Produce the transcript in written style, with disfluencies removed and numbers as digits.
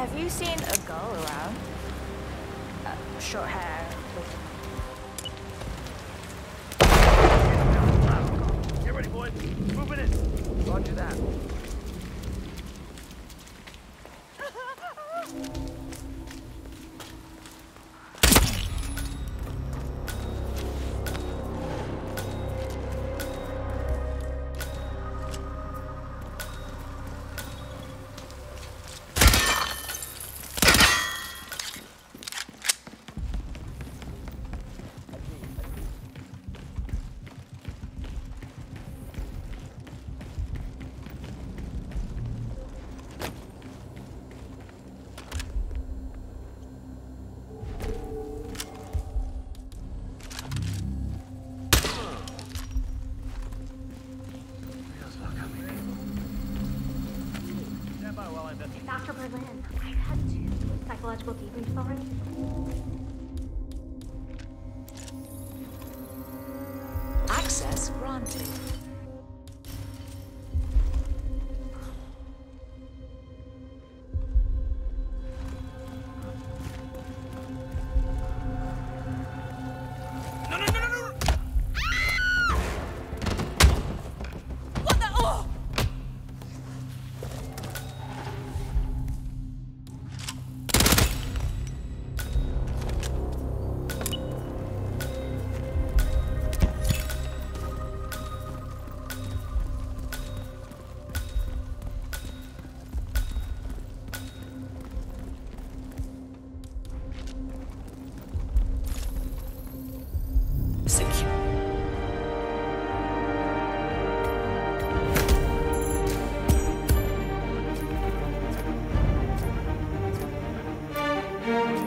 Have you seen a girl around? Short hair. Get ready, boys. Moving in. Roger that. Dr. Berlin, I had to do a psychological debrief already. Access granted. Secure.